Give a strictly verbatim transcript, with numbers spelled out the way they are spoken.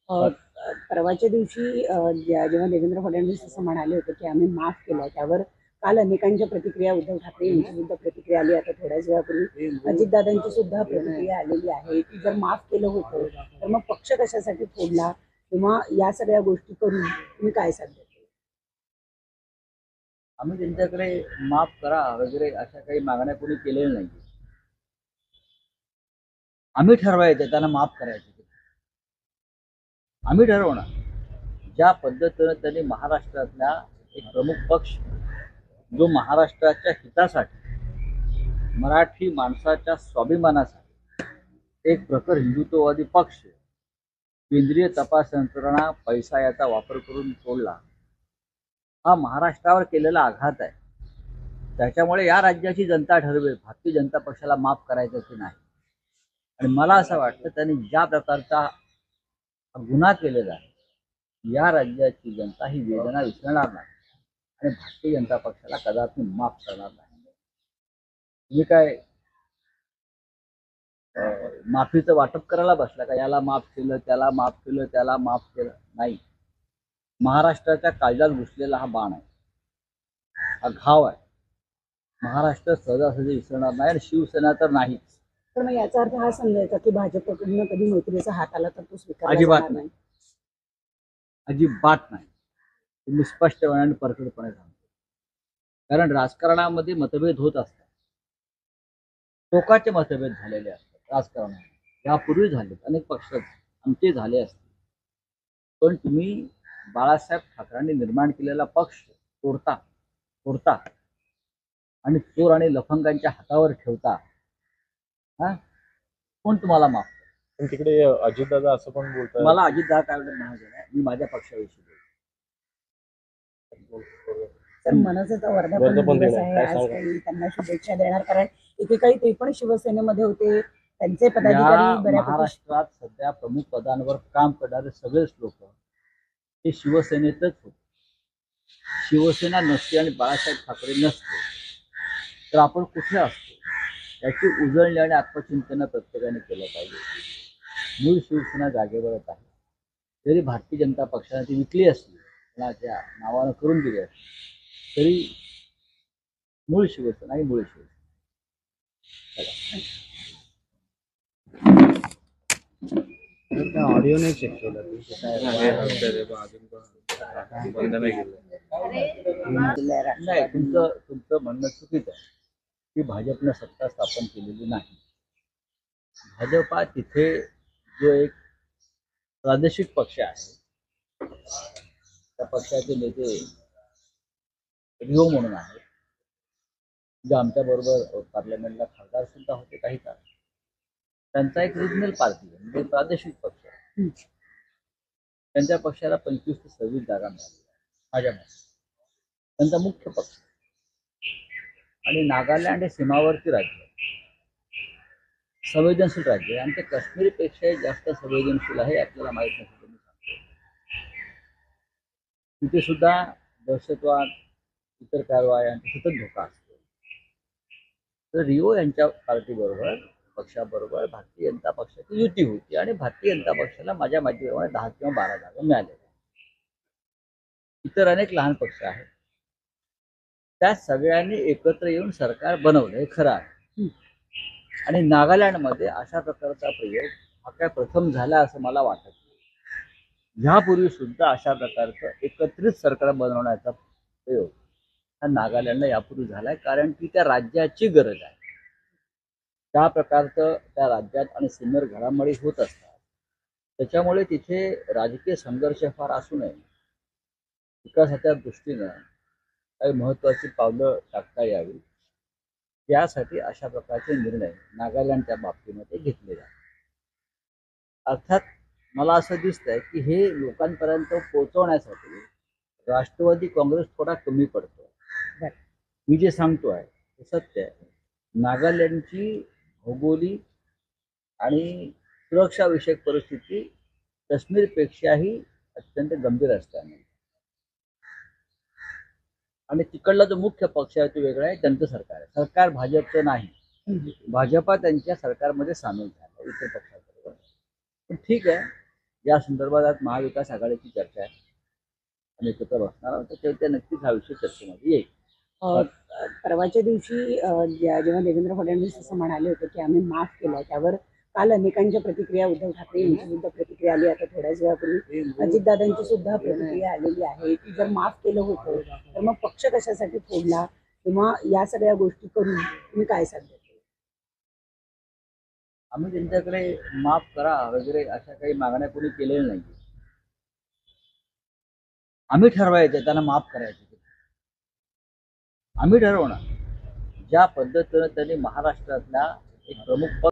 अ, परवाच्या दिवशी अ, ज्या- जेव्हा देवेंद्र फडणवीस असं म्हणाले होते की आम्ही माफ केलं, त्यावर काल अनेकांच्या प्रतिक्रिया, उद्धव ठाकरे यांची सुद्धा प्रतिक्रिया आली. आता थोड्याच वेळापूर्वी अजितदादांची सुद्धा प्रतिक्रिया आलेली आहे की जर माफ केलं होतं तर मग पक्ष कशासाठी फोडला, किंवा या सगळ्या गोष्टी करून तुम्ही काय साध्य केलं? आम्ही त्यांच्याकडे माफ करा वगैरे अशा काही मागण्या कोणी केलेल्या नाही. आम्ही ठरवायचं त्यांना माफ करायचं. आम्ही ठरवणार ज्या पद्धतीनं त्यांनी महाराष्ट्रातल्या एक प्रमुख पक्ष जो महाराष्ट्राच्या हितासाठी, मराठी माणसाच्या स्वाभिमानासाठी एक प्रखर हिंदुत्ववादी पक्ष केंद्रीय तपास यंत्रणा पैसा याचा वापर करून सोडला, हा महाराष्ट्रावर केलेला आघात आहे. त्याच्यामुळे या राज्याची जनता ठरवेल भारतीय जनता पक्षाला माफ करायचं की नाही. आणि मला असं वाटतं त्यांनी ज्या प्रकारचा गुन्हा केलेला आहे, या राज्याची जनता ही वेदना विसरणार नाही आणि भारतीय जनता पक्षाला कदापि माफ करणार नाही. तुम्ही काय माफीचं वाटप करायला बसला का? याला माफ केलं, त्याला माफ केलं, त्याला माफ केलं नाही. महाराष्ट्राच्या काळजात घुसलेला हा बाण आहे, हा घाव आहे. महाराष्ट्र सहजासहजी विसरणार नाही आणि शिवसेना तर नाहीच. तर मग याचा अर्थ हा समजायचा की भाजपकडून कधी मैत्रीचा हात आला तर तो स्वीकारला अजिबात जाणार नाही, अजिबात नाही. मी स्पष्टपणे आणि परखडपणे सांगतो. कारण राजकारणामध्ये मतभेद होत असतात, टोकाचे मतभेद झालेले असतात राजकारणामध्ये. यापूर्वी झालेत, अनेक पक्षात आमचे झाले असतील. पण तुम्ही बाळासाहेब ठाकरेंनी निर्माण केलेला पक्ष तोडता तोडता आणि चोर आणि लफंगांच्या हातावर ठेवता. हा, कोण तुम्हाला माफ करेल? पण तिकडे अजितदादा असं पण बोलतात. मला अजितदादा काय म्हणायचं नाही, मी माझ्या पक्षाविषयी बोलतो. तर मनसेचा वर्धापन दिवस आहे, आज काही त्यांना शुभेच्छा देणार? कारण एकेकाळी ते पण शिवसेनेमध्ये होते, त्यांचे पदाधिकारी या बऱ्यापैकी महाराष्ट्रात सध्या प्रमुख पदांवर काम करणारे सगळेच लोक हे शिवसेनेतच होते. शिवसेना नसते आणि बाळासाहेब ठाकरे नसते तर आपण कुठे असतो याची उजळणी आणि आत्मचिंतन प्रत्येकाने केलं पाहिजे. मूळ शिवसेना जागेवरच आहे. जरी भारतीय जनता पक्षाने ती विकली असली, कोणाच्या नावानं करून दिली असली, तरी मूळ शिवसेना ही मूळ शिवसेना. ऑडिओ नाही चेक केला नाही, तुमचं तुमचं म्हणणं चुकीचं आहे की भाजपनं सत्ता स्थापन केलेली नाही. भाजपा तिथे जो एक प्रादेशिक पक्ष आहे, त्या पक्षाचे नेते रिओ म्हणून आहेत, जे आमच्या बरोबर पार्लमेंटला खासदार सुद्धा होते काही काळ. त्यांचा एक रिजनल पार्टी आहे, म्हणजे प्रादेशिक पक्ष आहे. त्यांच्या पक्षाला पंचवीस ते सव्वीस जागा मिळाल्या माझ्या मते. त्यांचा मुख्य पक्ष आणि नागालँड हे सीमावर्ती राज्य, संवेदनशील राज्य आहे आणि ते काश्मीरपेक्षाही जास्त संवेदनशील आहे, आपल्याला माहित नसेल मी सांगतो. तिथे सुद्धा दहशतवाद, इतर कारवाया यांचा सतत धोका असतो. तर रिओ यांच्या पार्टी बरोबर, पक्षाबरोबर भारतीय जनता पक्षाची युती होती आणि भारतीय जनता पक्षाला माझ्या माहितीप्रमाणे दहा किंवा बारा जागा मिळाल्या. इतर अनेक लहान पक्ष आहेत, त्या सगळ्यांनी एकत्र येऊन सरकार बनवलं, हे खरं आहे. आणि नागालँडमध्ये अशा प्रकारचा प्रयोग हा काय प्रथम झाला असं मला वाटत नाही. ह्यापूर्वी सुद्धा अशा प्रकारचं एकत्रित सरकार बनवण्याचा प्रयोग हा नागालँडला यापूर्वी झालाय, कारण की त्या राज्याची गरज आहे. त्या प्रकारचं त्या राज्यात आणि सीमेवर घडामोडी होत असतात, त्याच्यामुळे तिथे राजकीय संघर्ष फार असू नये, विकासाच्या दृष्टीनं काही महत्त्वाची पावलं टाकता यावी, यासाठी अशा प्रकारचे निर्णय नागालँडच्या बाबतीमध्ये घेतले जातात. अर्थात मला असं दिसतंय की हे लोकांपर्यंत पोहोचवण्यासाठी राष्ट्रवादी काँग्रेस थोडा कमी पडतो. मी जे सांगतोय ते सत्य आहे. नागालँडची भौगोलिक आणि सुरक्षाविषयक परिस्थिती काश्मीरपेक्षाही अत्यंत गंभीर असताना आणि तिकडला जो मुख्य पक्ष आहे तो वेगळा आहे, त्यांचं सरकार आहे. सरकार भाजपचं नाही, भाजपा त्यांच्या सरकारमध्ये सामील झाला इतर पक्षाबरोबर. पण ठीक आहे, या संदर्भात आज महाविकास आघाडीची चर्चा आहे. आम्ही एकत्र बसणार आहोत त्याच्यावर त्या नक्कीच हा विषय चर्चेमध्ये येईल. अ, परवाच्या दिवशी अ, ज्या- जेव्हा देवेंद्र फडणवीस असं म्हणाले होते की आम्ही माफ केलं, त्यावर काल अनेकांच्या प्रतिक्रिया, उद्धव ठाकरे यांची सुद्धा प्रतिक्रिया आली. आता थोड्याच वेळापूर्वी अजितदादांची सुद्धा प्रतिक्रिया आलेली आहे की जर माफ केलं होतं तर मग पक्ष कशासाठी फोडला, किंवा या सगळ्या गोष्टी करून तुम्ही काय सांगता? आम्ही त्यांच्याकडे माफ करा वगैरे अशा काही मागण्या कोणी केलेल्या नाही. आम्ही ठरवायचं त्यांना माफ करायचं. आम्ही ठरवणार ज्या पद्धतीनं त्यांनी महाराष्ट्रातल्या एक प्रमुख पक्ष